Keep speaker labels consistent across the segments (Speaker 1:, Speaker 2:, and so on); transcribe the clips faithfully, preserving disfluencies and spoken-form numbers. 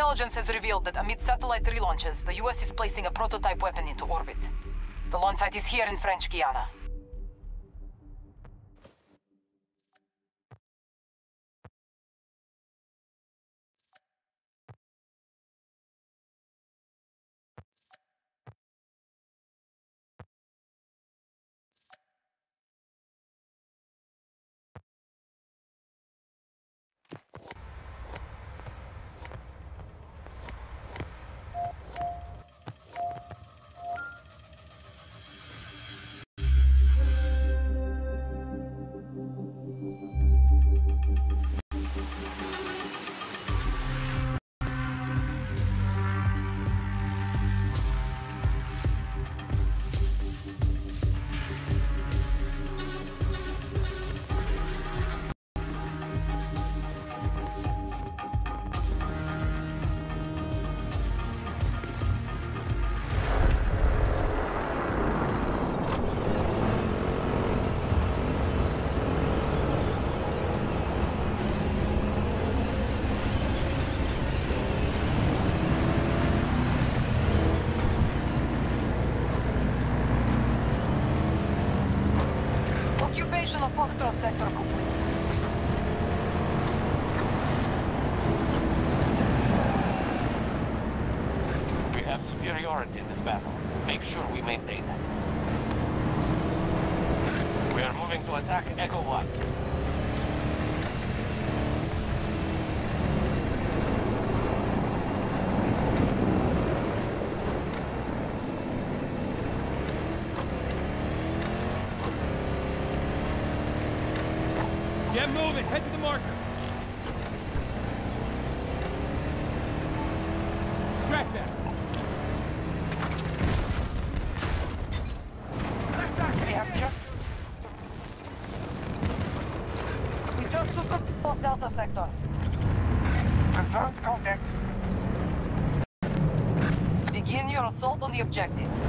Speaker 1: intelligence has revealed that amid satellite relaunches, the U S is placing a prototype weapon into orbit. The launch site is here in French Guiana. Occupation of Foxtrot sector complete.
Speaker 2: We have superiority in this battle. Make sure we maintain that. We are moving to attack Echo one.
Speaker 3: Get moving! Head to the marker! Scratch that!
Speaker 2: We have just...
Speaker 1: We just took up Delta sector.
Speaker 2: confirmed contact.
Speaker 1: Begin your assault on the objectives.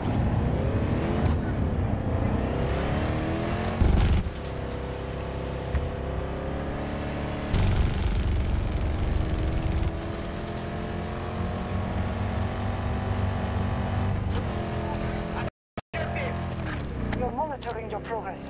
Speaker 1: You're monitoring your progress.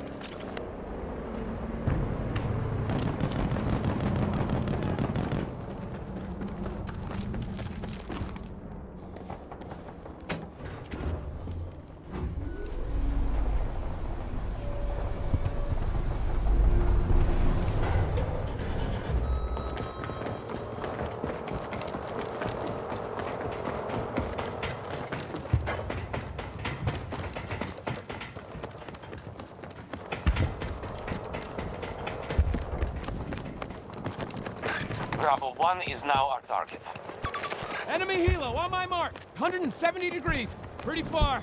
Speaker 2: Bravo one is now our target.
Speaker 3: Enemy helo on my mark! one hundred seventy degrees. Pretty far.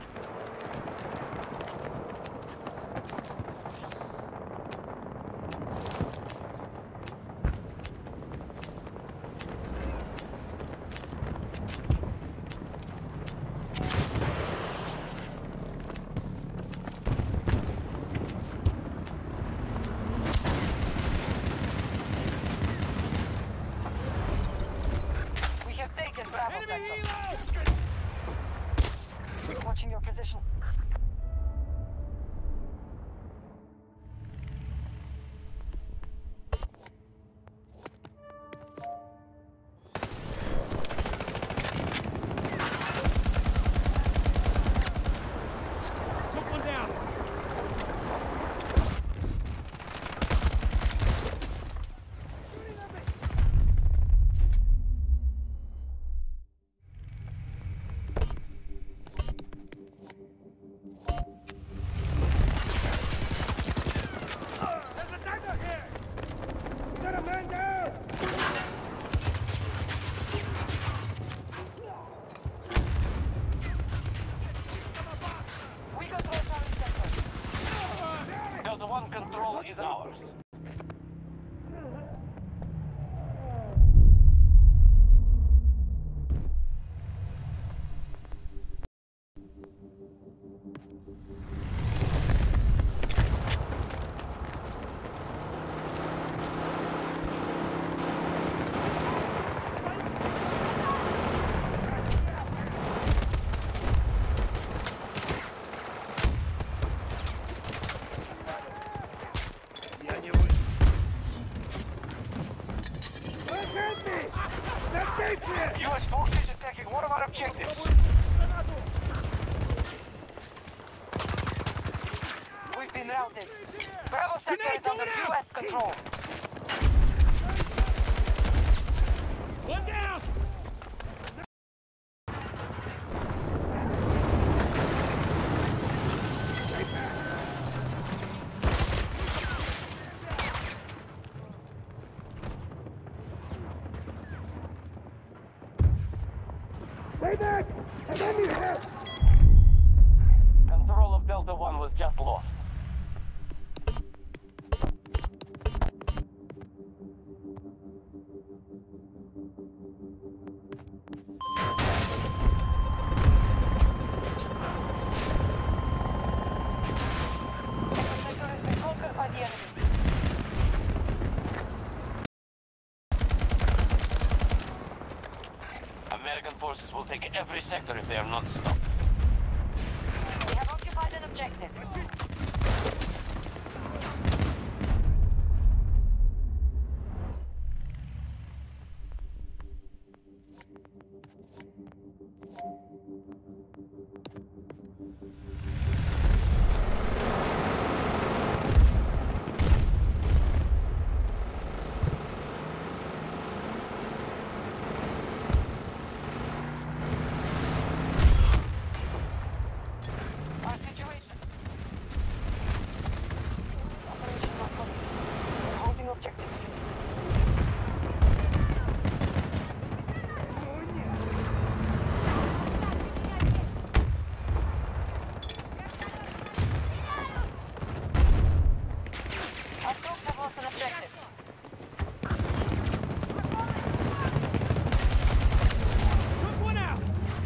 Speaker 1: Bravo
Speaker 3: Enemy
Speaker 1: sector.
Speaker 3: helo!
Speaker 1: We're watching your position.
Speaker 3: Took one down.
Speaker 2: objectives.
Speaker 1: We've been routed. Bravo sector is under U S control.
Speaker 3: One down!
Speaker 4: Stay back! And then you have...
Speaker 2: Control of Delta One was just lost.
Speaker 1: Sector has been conquered by the enemy.
Speaker 2: American forces will take every sector if they are not stopped.
Speaker 1: We have occupied an objective. Our situation. Operation not complete. We're holding objectives. Our troops have lost an objective.
Speaker 3: Took one out!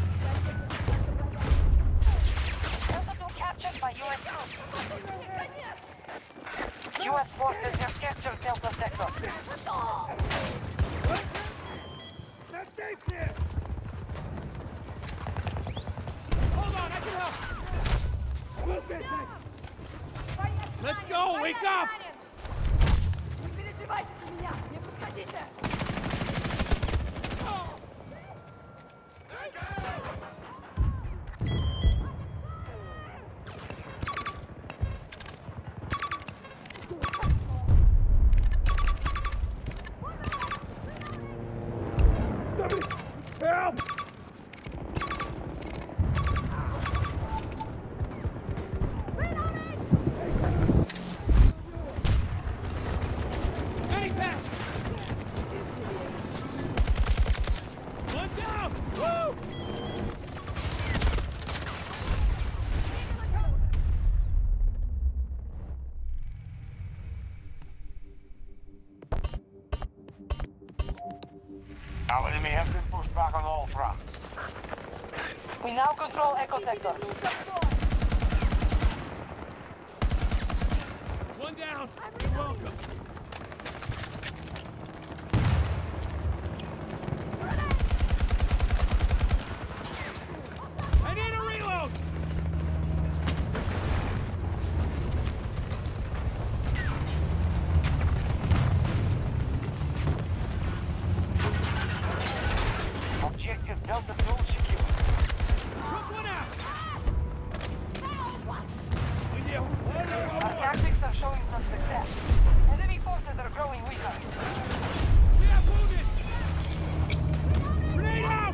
Speaker 1: Delta two captured by U S troops. U S forces have captured Delta sector.
Speaker 4: Not safe here!
Speaker 3: Hold on, I can help!
Speaker 4: Move this thing!
Speaker 3: Let's go! Wake up!
Speaker 5: Не переживайте за меня! Не подходите!
Speaker 4: Somebody! Help!
Speaker 3: Any pass! One down! Woo!
Speaker 2: Our enemy has been pushed back on all fronts.
Speaker 1: We now control Echo sector.
Speaker 3: One down! You're welcome. I need a reload!
Speaker 2: Objective Delta two secure.
Speaker 3: Took one out!
Speaker 1: Our tactics are showing some success. Enemy forces are growing weaker.
Speaker 3: We have wounded! Grenade out!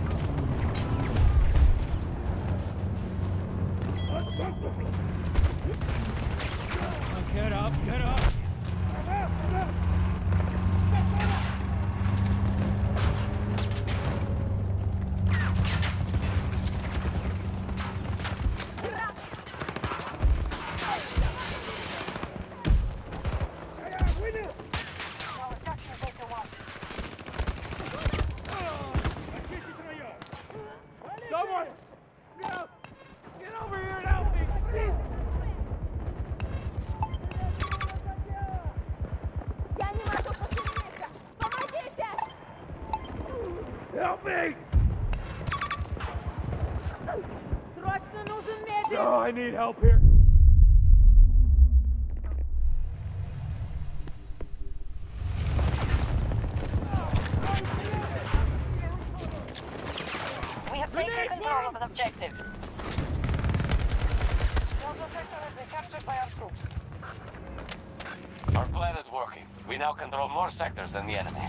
Speaker 3: Get up, get up!
Speaker 1: Now attacking Delta one.
Speaker 3: Someone! Get, get over here and help me! Please!
Speaker 5: Я не могу пошевелиться! Помогите!
Speaker 4: Help me!
Speaker 5: Срочно нужен медик!
Speaker 3: Oh, I need help here.
Speaker 1: We have Take control of the objective. Delta sector has been captured by our troops.
Speaker 2: Our plan is working. We now control more sectors than the enemy.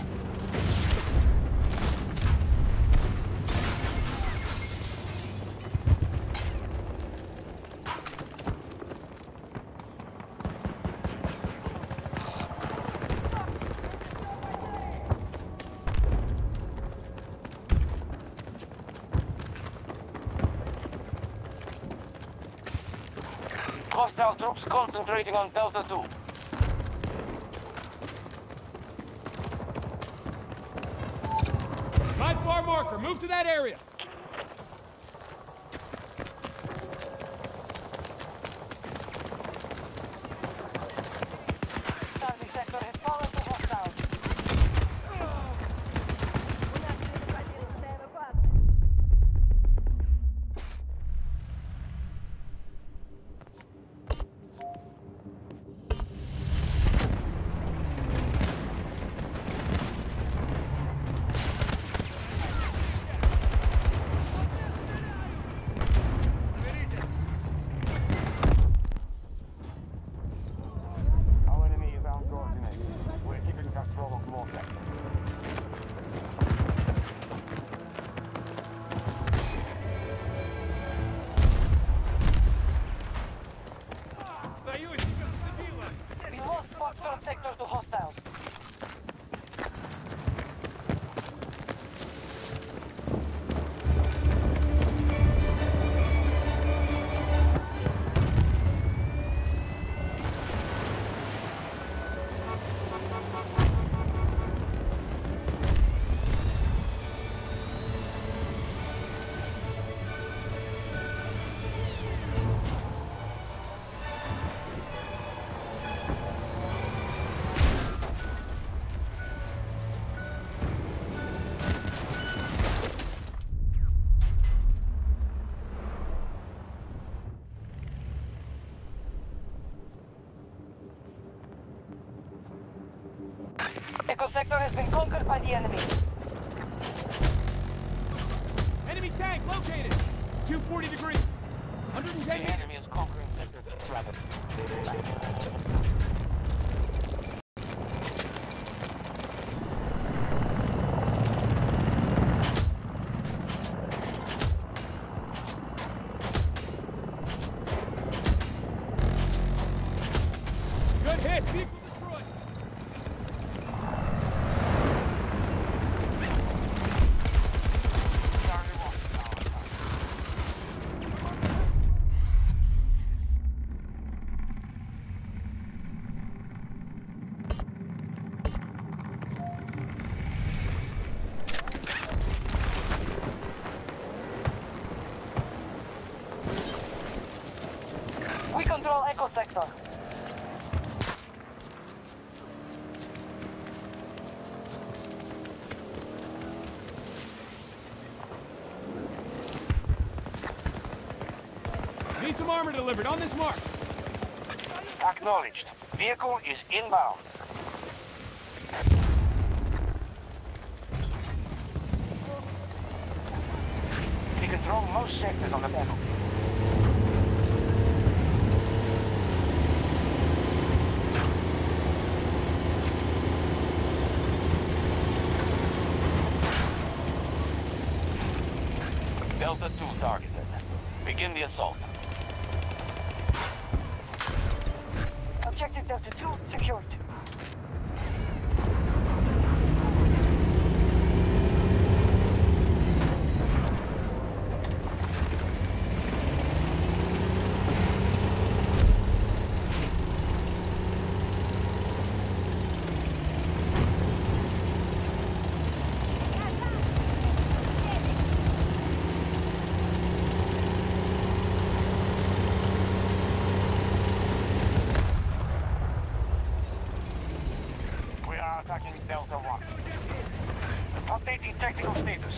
Speaker 2: Hostile troops concentrating on Delta two.
Speaker 3: five four marker, move to that area.
Speaker 1: Charlie sector has fallen to hostiles.
Speaker 5: У нас предупредительная эвакуация.
Speaker 2: Our enemy is uncoordinated. We're keeping control of more sectors.
Speaker 1: We lost Foxtrot sector to hostiles. Echo sector has been conquered by the enemy.
Speaker 3: Enemy tank located. two forty degrees. one hundred ten
Speaker 2: The
Speaker 3: meters.
Speaker 2: enemy is conquering sectors rapidly.
Speaker 3: Good hit. Vehicle destroyed.
Speaker 2: Charlie one.
Speaker 1: We control Echo sector.
Speaker 3: Need some armor delivered on this mark.
Speaker 2: Acknowledged. Vehicle is inbound. We control most sectors on the battle. Delta two targeted. Begin the assault.
Speaker 1: Objective Delta two secured.
Speaker 2: We are attacking Delta one. Updating technical status.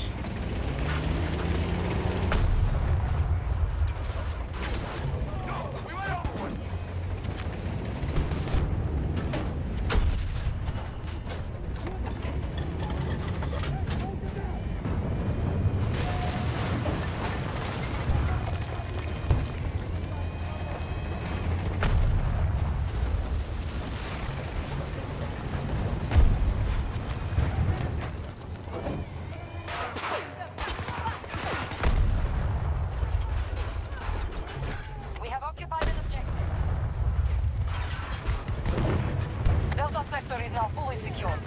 Speaker 1: secured.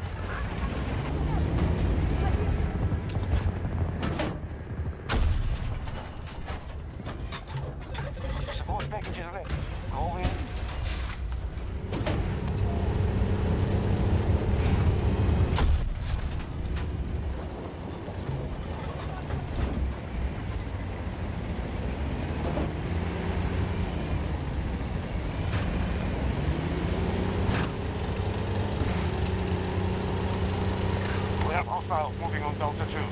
Speaker 2: Support package is ready. Go in. We have hostiles moving on Delta two.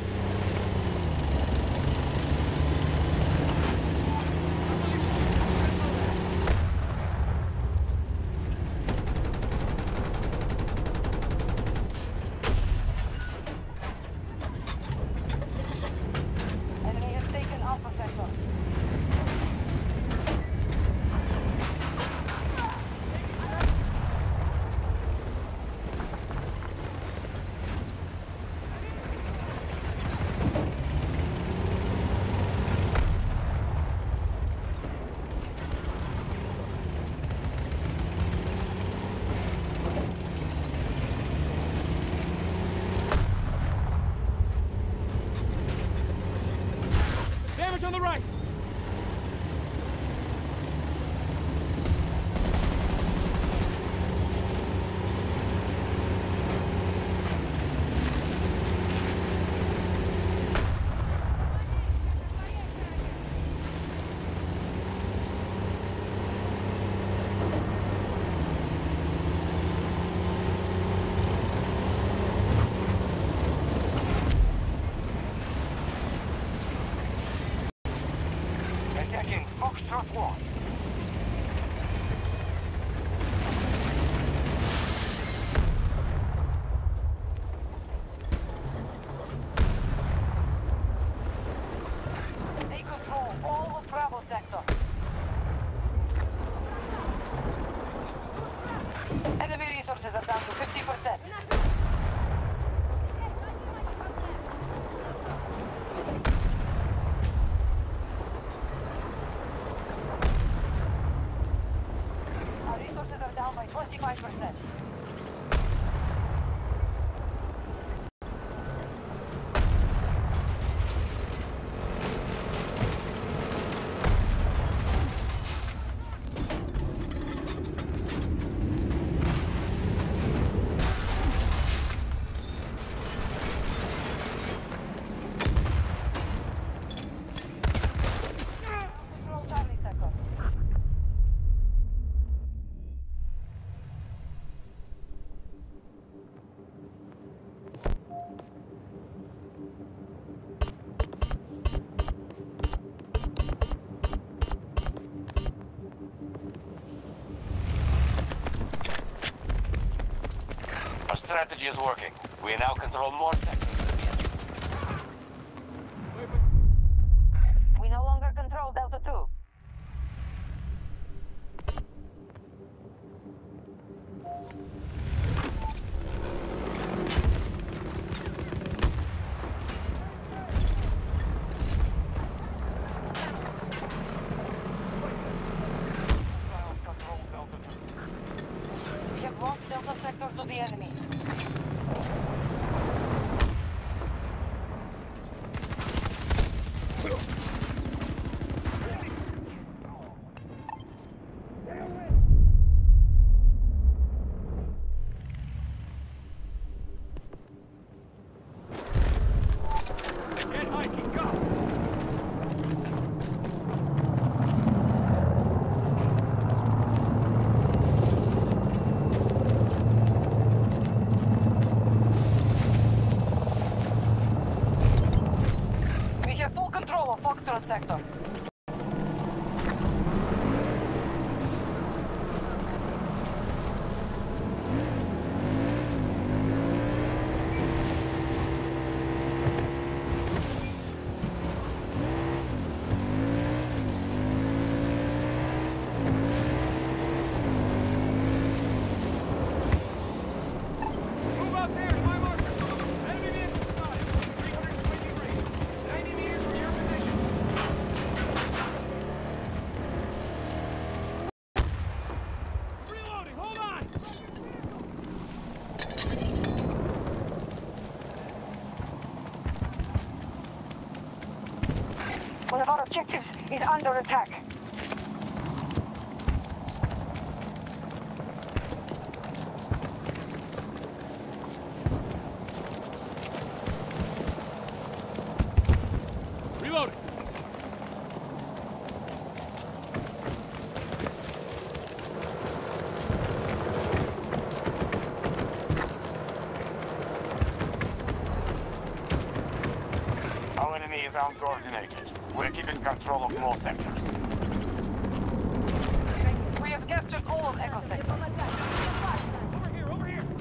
Speaker 1: Enemy has taken Alpha Sector.
Speaker 3: Damage on the right!
Speaker 2: Attacking Foxtrot one.
Speaker 1: They control all of Bravo Sector. Enemy resources are down to fifty percent. Our resources are down by twenty-five percent. Control Charlie Sector.
Speaker 2: Our strategy is working. We now control more sectors than the enemy.
Speaker 1: We no longer control Delta two.
Speaker 2: Hostiles control Delta two.
Speaker 1: We have lost Delta Sector to the enemy.
Speaker 3: Get hiking, go!
Speaker 1: We have full control of Foxtrot Sector.
Speaker 3: Move out there to my marker! Enemy vehicle spotted! three hundred twenty degrees! ninety meters from your position!
Speaker 5: One of our objectives is under attack.
Speaker 3: Reloading.
Speaker 2: Our enemy is uncoordinated. We're keeping control of more sectors.
Speaker 1: We have captured all of Echo Sector.
Speaker 3: Over here, over here.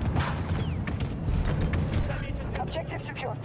Speaker 5: Objective secured.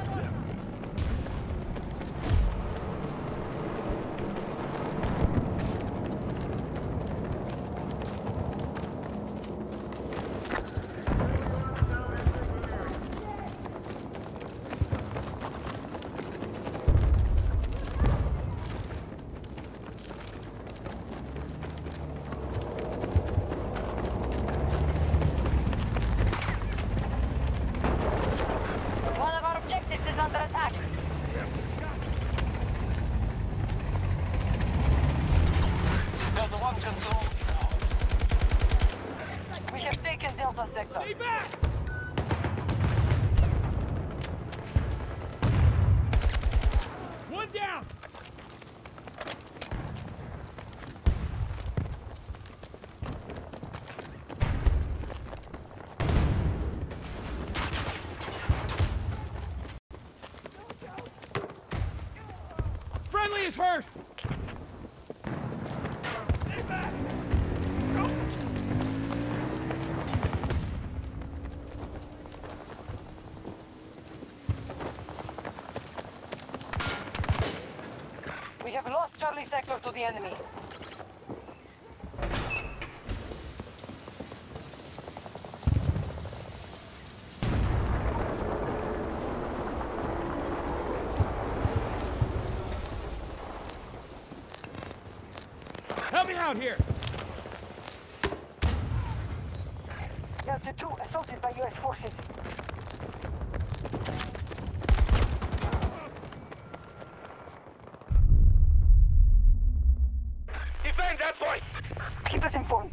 Speaker 5: One of our objectives is under attack.
Speaker 2: There's one control.
Speaker 1: We have taken Delta Sector.
Speaker 3: Stay back! One down! Friendly is hurt! Stay back! Go!
Speaker 1: We have lost Charlie Sector to the enemy.
Speaker 3: Help me out here!
Speaker 5: Delta two assaulted by U S forces.
Speaker 2: Defend that point!
Speaker 5: Keep us informed.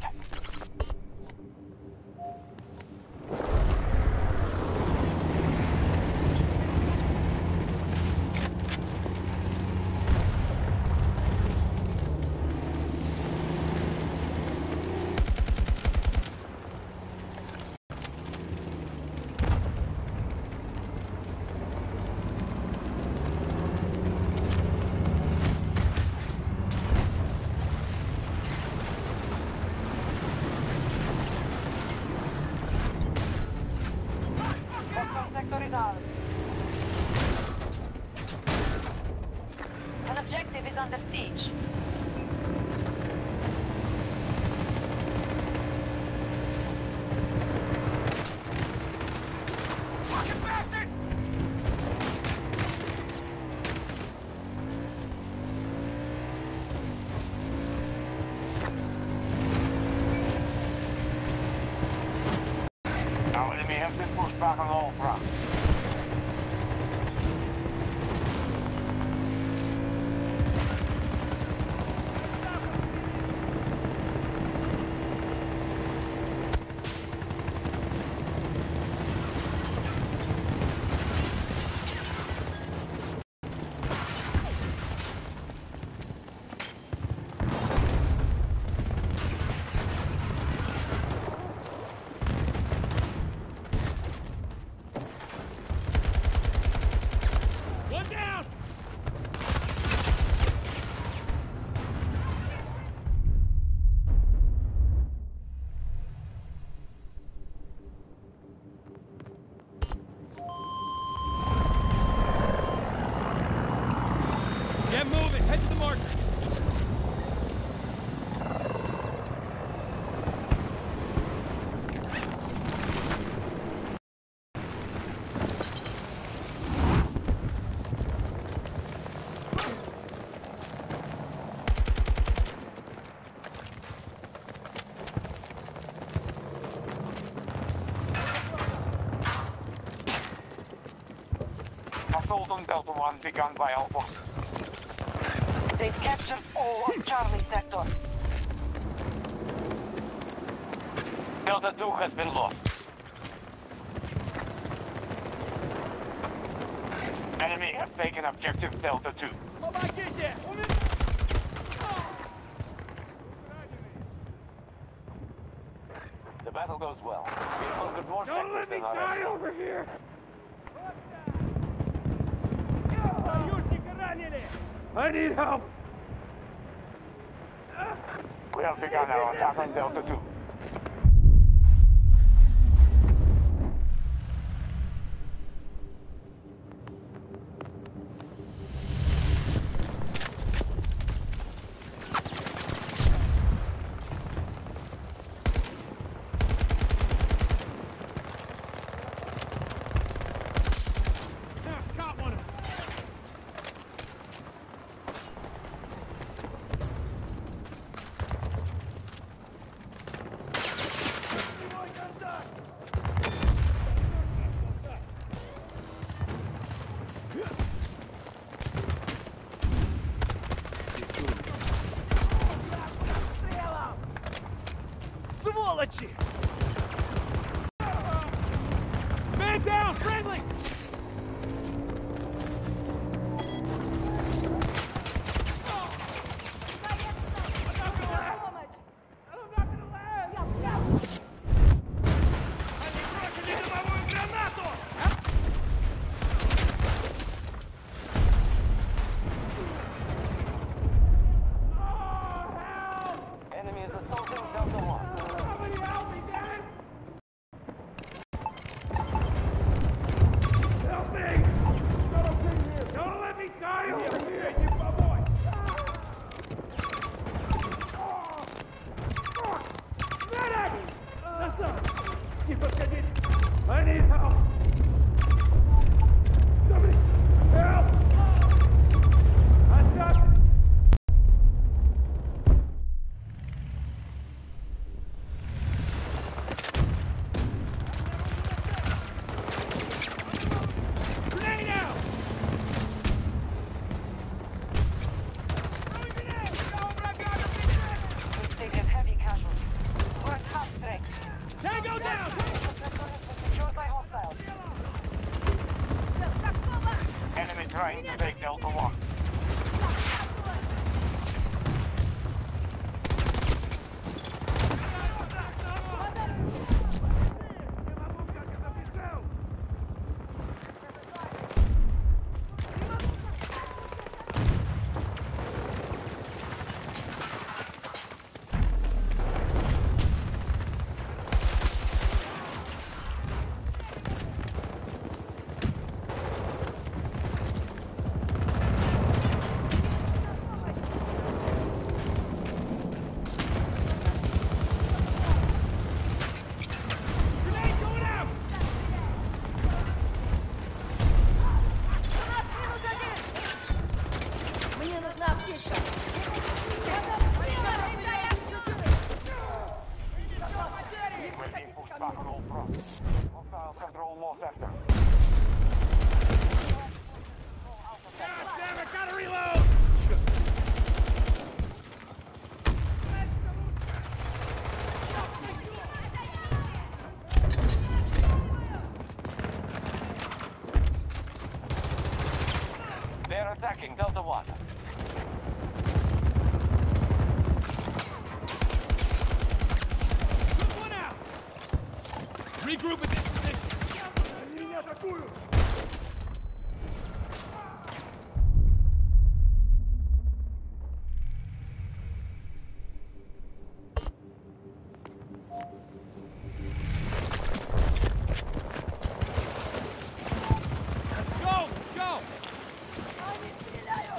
Speaker 1: Sector Sector is ours.
Speaker 5: An objective is under siege.
Speaker 3: Fucking bastard!
Speaker 2: Our enemy has been pushed back on all fronts.
Speaker 3: One down! Get moving! Head to the marker!
Speaker 2: Assault on Delta one begun by our forces.
Speaker 1: Capture all of Charlie sector.
Speaker 2: Delta two has been lost. Enemy has taken objective Delta two.
Speaker 4: Помогите! У меня...
Speaker 2: The battle goes well. We conquered more
Speaker 4: Don't let
Speaker 2: sectors
Speaker 4: me
Speaker 2: than our
Speaker 4: die
Speaker 2: enemy.
Speaker 4: over here! Союзника ранили! I need help!
Speaker 2: We have begun our attack on Delta two.
Speaker 3: Got one of them.
Speaker 4: Сволочи!
Speaker 3: Man down! Friendly!
Speaker 2: Enemy is assaulting Delta one.
Speaker 4: Somebody help me, man! Help me! Don't let me die over here, you boy! Medic! That's up! I need help! Somebody help! I'm stuck!
Speaker 3: Grenade out!
Speaker 1: We've taken heavy casualties. We're at half strength.
Speaker 3: Tango down!
Speaker 1: Secured by hostiles.
Speaker 2: Enemy trying to take Delta one.
Speaker 3: Grenade going out!
Speaker 5: Мне нужна аптечка.
Speaker 2: We're being pushed back on all fronts. Hostiles control more sectors.
Speaker 3: Damn it, gotta reload!
Speaker 2: They're attacking Delta one.
Speaker 3: Took one out! Regroup at this position.
Speaker 4: Они меня атакуют!
Speaker 3: Let's go! Let's go!
Speaker 5: Они стреляют!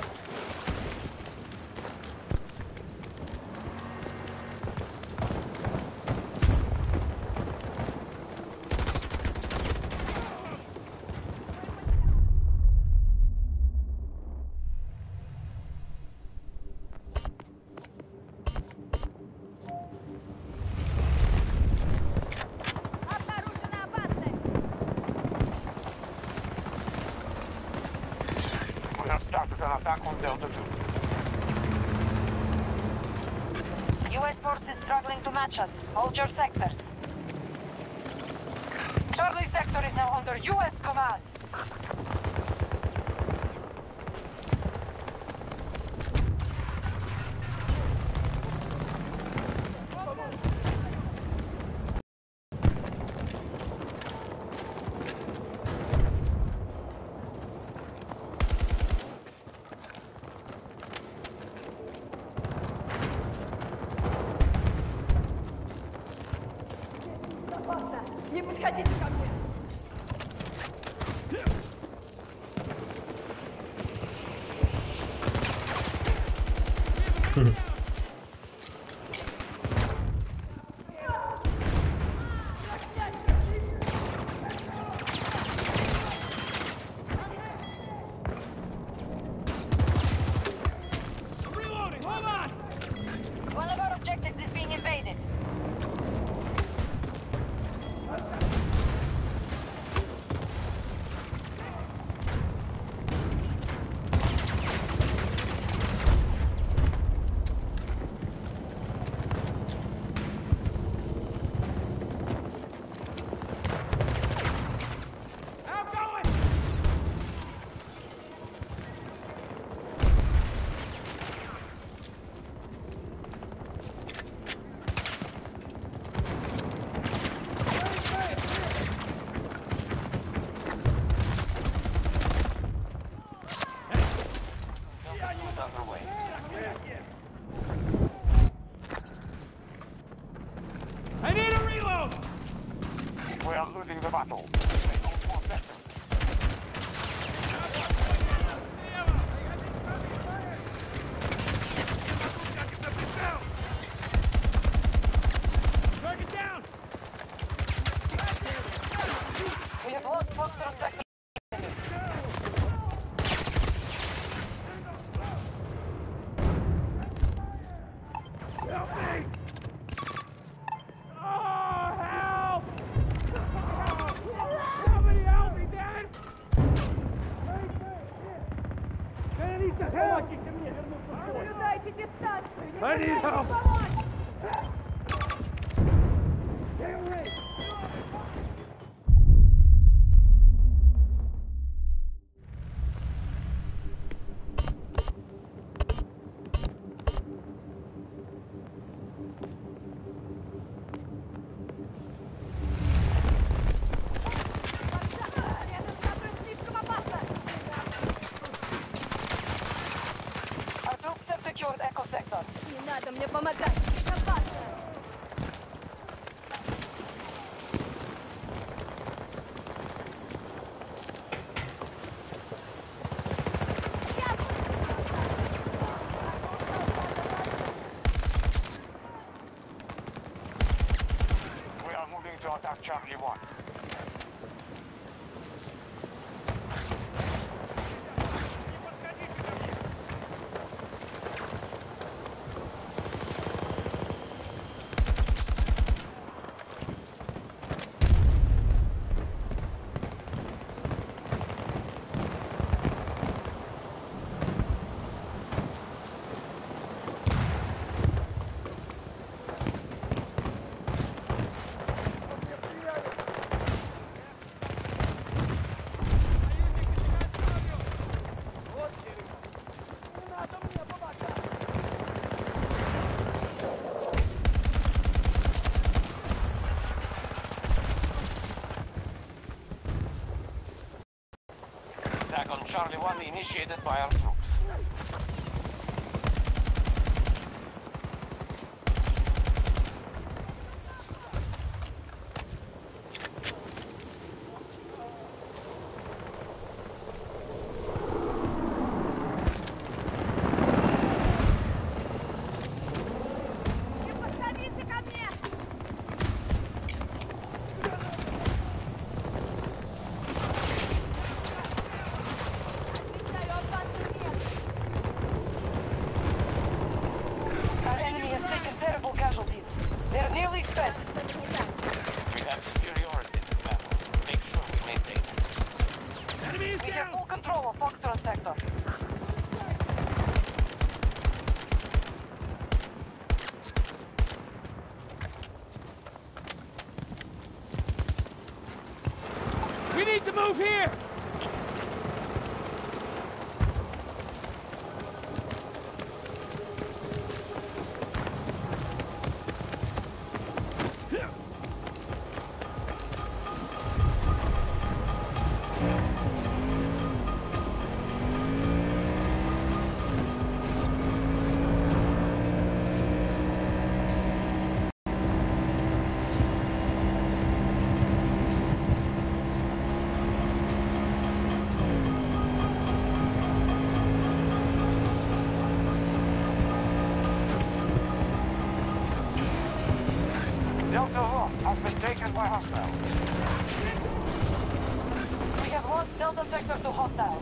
Speaker 5: Обнаружена опасность!
Speaker 2: We have started an attack on Delta two.
Speaker 6: U S force is struggling to match us. Hold your sectors.
Speaker 1: Charlie sector is now under U S command.
Speaker 5: Опасно! Не подходите ко мне!
Speaker 3: Reloading! Hold on!
Speaker 6: One of our objectives is being invaded.
Speaker 3: Outgoing!
Speaker 2: Is underway.
Speaker 3: I need a reload!
Speaker 2: We are losing the battle. They don't want that.
Speaker 3: Target down!
Speaker 1: We have lost Foxtrot sector.
Speaker 4: Help me! Oh, help! Somebody help me, damn it! I need the help!
Speaker 5: Соблюдайте дистанцию! Не
Speaker 4: I need
Speaker 5: пытайтесь
Speaker 4: help.
Speaker 5: помочь!
Speaker 4: Get away!
Speaker 5: Рядом с тобой слишком опасно!
Speaker 1: Our troops have secured Echo sector.
Speaker 5: Не надо мне помогать! Опасно!
Speaker 2: We are moving to attack Charlie one. Attack on Charlie one initiated by our troops.
Speaker 5: Не подходите ко мне! Отвечаю, опасный нет!
Speaker 1: Our enemy has taken terrible casualties. They're nearly spent.
Speaker 5: Что-то не так.
Speaker 2: We have superiority in this battle. Make sure we maintain it.
Speaker 3: Enemy is
Speaker 1: We have
Speaker 3: down!
Speaker 1: full control of Foxtrot sector.
Speaker 3: need to move here!
Speaker 2: Delta One has been taken by hostiles.
Speaker 6: We have lost Delta Sector to hostiles.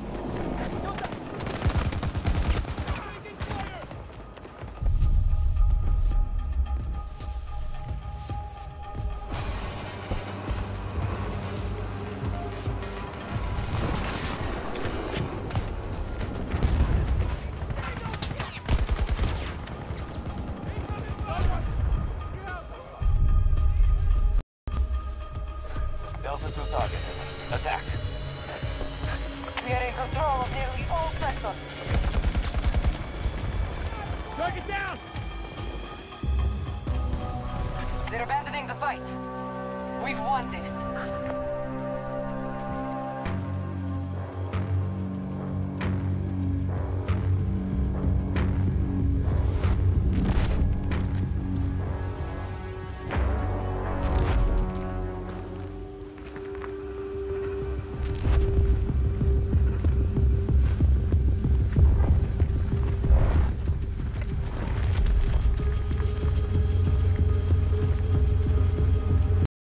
Speaker 2: Delta two targeted. Attack.
Speaker 6: We are in control of nearly all sectors.
Speaker 3: Target down!
Speaker 1: They're abandoning the fight. We've won this.